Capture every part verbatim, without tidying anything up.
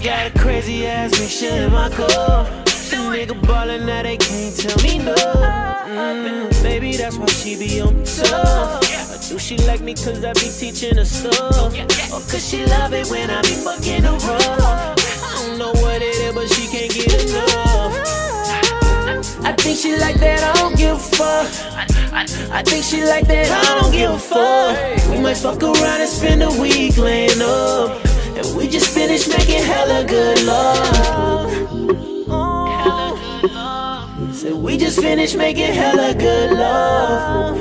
got a crazy ass Mishon in my car. The nigga ballin' now they can't tell me no. mm, Baby, that's why she be on me tough. Or do she like me cause I be teaching her stuff? Or cause she love it when I be fucking her rough? I don't know what it is, but she can't get enough. I think she like that, I don't give a fuck. I think she like that, I don't give a fuck. We might fuck around and spend a week laying up, and we just finished making hella good love. Said we just finished making hella good love.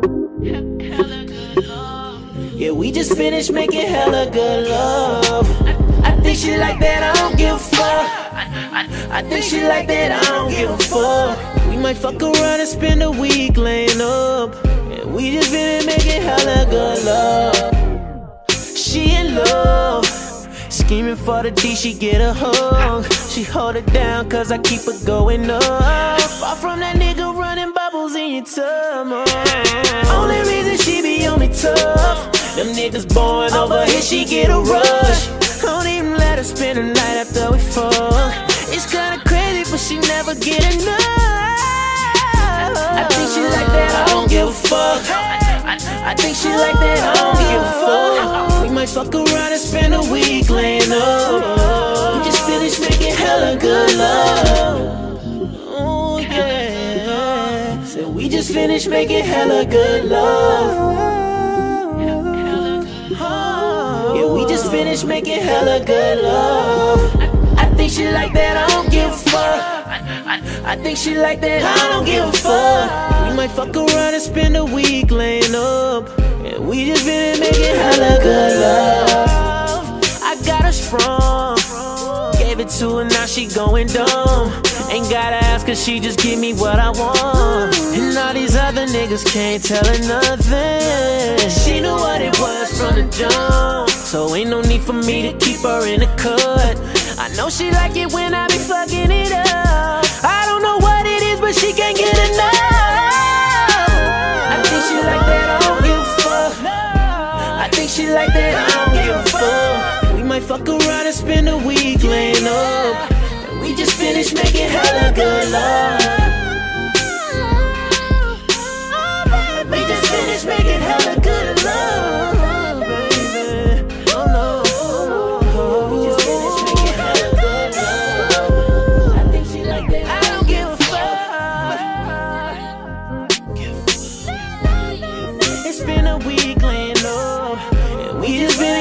Yeah, we just finished making hella good love. I think she like that, I don't give a fuck. I think she like that, I don't give a fuck. We might fuck around and spend a week laying up, and we just finished making hella good love. She in love, scheming for the D, she get a hug. She hold it down cause I keep her going up. Far from that nigga running bubbles in your tub. Only reason she be on me tough, them niggas born over here, she get a rush. Don't even let her spend the night after we fuck. It's kinda crazy but she never get enough. I think she like that, I don't give a fuck. I think she like that, I don't give a fuck. We might fuck around and spend a week laying up. We just finished making hella good love. Oh yeah. Said we just finished making hella good love. Yeah, we just finished making hella good love. I think she like that, I don't give a fuck. I think she like that, I don't give a fuck. We might fuck around and spend a week laying up, and we just been making hella good love. I got her sprung, gave it to her, now she going dumb. Ain't gotta ask her, she just give me what I want. And all these other niggas can't tell her nothing. She knew what it was from the jump, so ain't no need for me to keep her in the cut. I know she like it when I be fucking it up. I don't know what it is, but she can't get enough. I think she like that, I don't give a fuck. I think she like that, I don't give a fuck. We might fuck around and spend a week laying up, and we just finished making hella good love. We just finished making hella good love. It's been a week laying up, and we just been